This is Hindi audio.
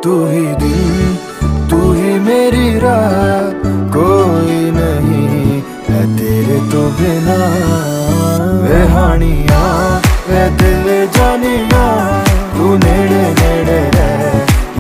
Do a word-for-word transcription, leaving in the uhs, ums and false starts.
तू ही दिल, तू ही मेरी राह, कोई नहीं है तेरे तो बिना। वे हानिया वे दिल जानिया,